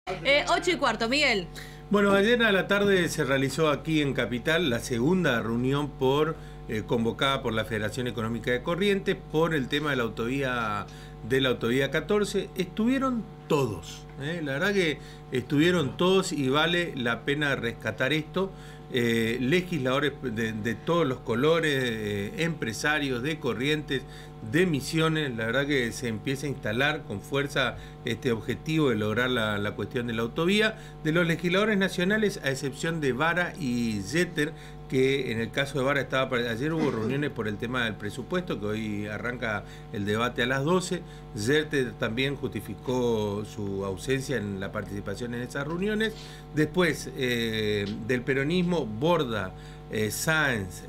8:15, Miguel. Bueno, ayer a la tarde se realizó aquí en Capital la segunda reunión convocada por la Federación Económica de Corrientes por el tema de la autovía 14. Estuvieron todos, la verdad que estuvieron todos y vale la pena rescatar esto. Legisladores de todos los colores, empresarios de Corrientes, de Misiones, la verdad que se empieza a instalar con fuerza este objetivo de lograr la cuestión de la autovía. De los legisladores nacionales, a excepción de Vara y Jeter, que en el caso de Vara ayer hubo reuniones por el tema del presupuesto, que hoy arranca el debate a las 12. Jeter también justificó su ausencia en la participación en esas reuniones. Después, del peronismo, Borda, Sáenz,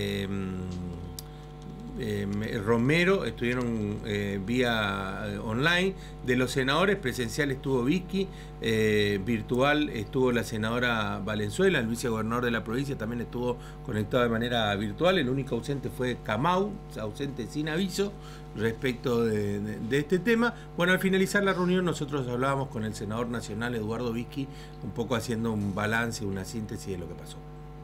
Romero estuvieron vía online. De los senadores, presencial estuvo Vicky, virtual estuvo la senadora Valenzuela, el vicegobernador de la provincia también estuvo conectado de manera virtual. El único ausente fue Camau, ausente sin aviso respecto de este tema. Bueno, al finalizar la reunión nosotros hablábamos con el senador nacional Eduardo Vicky, un poco haciendo un balance, una síntesis de lo que pasó.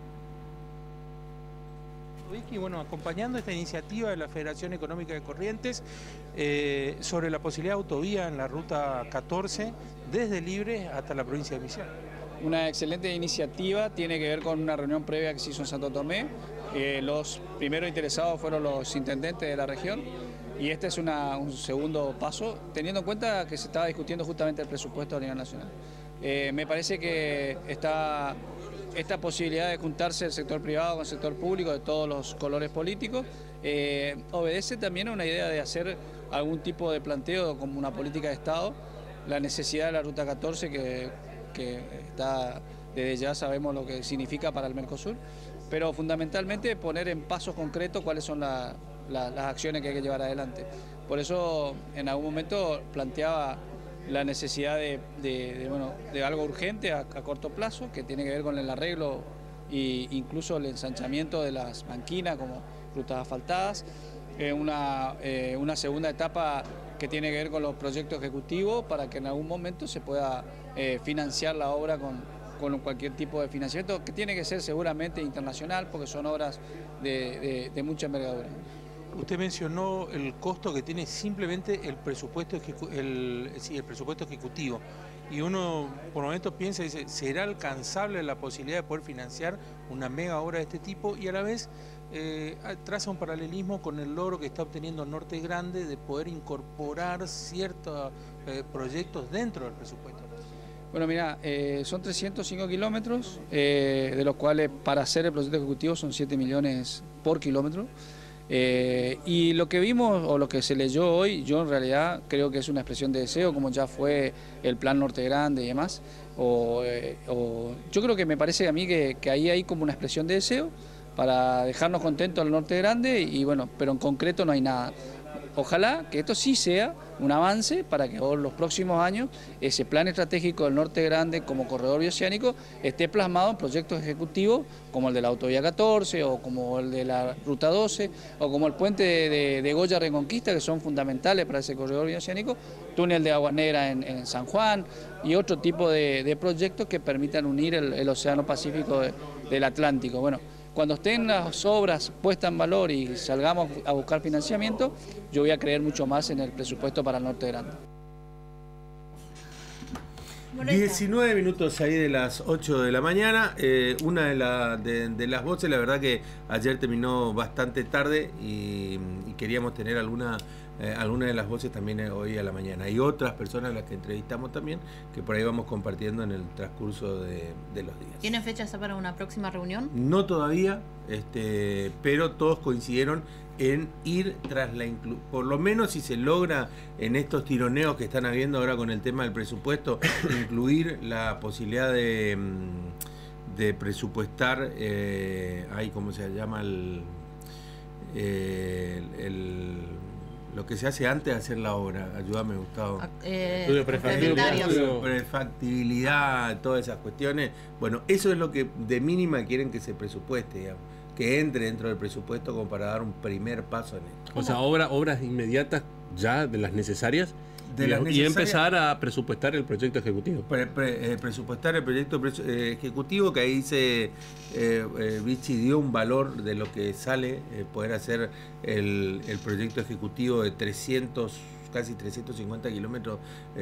Vicky, bueno, acompañando esta iniciativa de la Federación Económica de Corrientes sobre la posibilidad de autovía en la ruta 14 desde Libre hasta la provincia de Misiones. Una excelente iniciativa, tiene que ver con una reunión previa que se hizo en Santo Tomé. Los primeros interesados fueron los intendentes de la región y este es un segundo paso, teniendo en cuenta que se estaba discutiendo justamente el presupuesto a nivel nacional. Me parece que esta posibilidad de juntarse el sector privado con el sector público de todos los colores políticos obedece también a una idea de hacer algún tipo de planteo como una política de Estado, la necesidad de la Ruta 14 que está, desde ya sabemos lo que significa para el Mercosur, pero fundamentalmente poner en pasos concretos cuáles son las acciones que hay que llevar adelante. Por eso en algún momento planteaba la necesidad de algo urgente a corto plazo, que tiene que ver con el arreglo e incluso el ensanchamiento de las banquinas como rutas asfaltadas. Una segunda etapa que tiene que ver con los proyectos ejecutivos para que en algún momento se pueda financiar la obra con cualquier tipo de financiamiento, que tiene que ser seguramente internacional porque son obras de mucha envergadura. Usted mencionó el costo que tiene simplemente el presupuesto ejecutivo. Y uno por momentos piensa y dice, ¿será alcanzable la posibilidad de poder financiar una mega obra de este tipo? Y a la vez traza un paralelismo con el logro que está obteniendo Norte Grande de poder incorporar ciertos proyectos dentro del presupuesto. Bueno, mira, son 305 kilómetros, de los cuales para hacer el proyecto ejecutivo son 7 millones por kilómetro. Y lo que vimos o lo que se leyó hoy, yo en realidad creo que es una expresión de deseo, como ya fue el plan Norte Grande y demás. Yo creo que me parece a mí que ahí hay como una expresión de deseo para dejarnos contentos al Norte Grande y bueno, pero en concreto no hay nada. Ojalá que esto sí sea un avance para que en los próximos años ese plan estratégico del Norte Grande como corredor bioceánico esté plasmado en proyectos ejecutivos como el de la autovía 14 o como el de la ruta 12 o como el puente de Goya Reconquista, que son fundamentales para ese corredor bioceánico, túnel de Aguas Negras en San Juan y otro tipo de proyectos que permitan unir el Océano Pacífico del Atlántico. Bueno, cuando estén las obras puestas en valor y salgamos a buscar financiamiento, yo voy a creer mucho más en el presupuesto para el Norte Grande. 19 minutos ahí de las 8 de la mañana. Una de las voces, la verdad que ayer terminó bastante tarde y queríamos tener alguna de las voces también hoy a la mañana. Hay otras personas a las que entrevistamos también, que por ahí vamos compartiendo en el transcurso de los días. ¿Tiene fecha para una próxima reunión? No todavía, pero todos coincidieron en ir tras por lo menos si se logra en estos tironeos que están habiendo ahora con el tema del presupuesto, incluir la posibilidad de presupuestar, ¿cómo se llama? Lo que se hace antes de hacer la obra. Ayúdame, Gustavo. Estudio prefactibilidad, todas esas cuestiones. Bueno, eso es lo que de mínima quieren que se presupueste, digamos, que entre dentro del presupuesto como para dar un primer paso en esto. O sea, obras inmediatas ya de las necesarias. Y empezar a presupuestar el proyecto ejecutivo. Presupuestar el proyecto ejecutivo, que ahí dice Vichy dio un valor de lo que sale poder hacer el proyecto ejecutivo de casi 350 kilómetros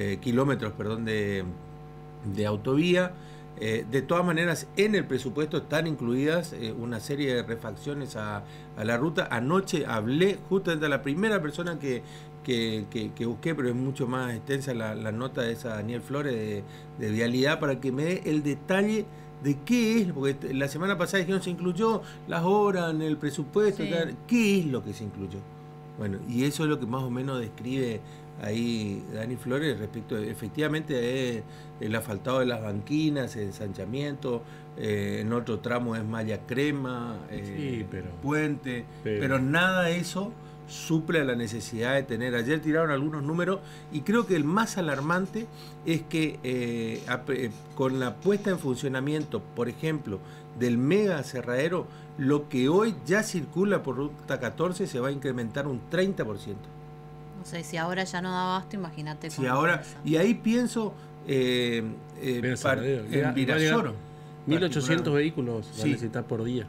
de autovía. De todas maneras, en el presupuesto están incluidas una serie de refacciones a la ruta. Anoche hablé justamente a la primera persona que busqué, pero es mucho más extensa la nota de esa Daniel Flores de Vialidad, para que me dé el detalle de qué es, porque la semana pasada dijeron se incluyó las obras en el presupuesto, sí. ¿Qué es lo que se incluyó? Bueno, y eso es lo que más o menos describe ahí Dani Flores respecto, efectivamente, el asfaltado de las banquinas, el ensanchamiento, en otro tramo es malla crema, sí, puente, pero nada de eso suple a la necesidad de tener. Ayer tiraron algunos números y creo que el más alarmante es que con la puesta en funcionamiento, por ejemplo, del mega aserradero, lo que hoy ya circula por ruta 14 se va a incrementar un 30%. No sé, si ahora ya no da abasto, imagínate. Si ahora, y ahí pienso en Virasoro. 1.800 vehículos va a necesitar por día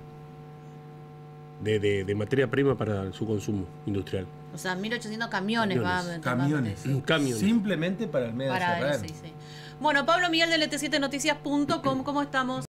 de materia prima para su consumo industrial. O sea, 1.800 camiones. Camiones. Simplemente para el mega aserradero. Sí. Bueno, Pablo Miguel de LT7noticias.com, ¿cómo estamos?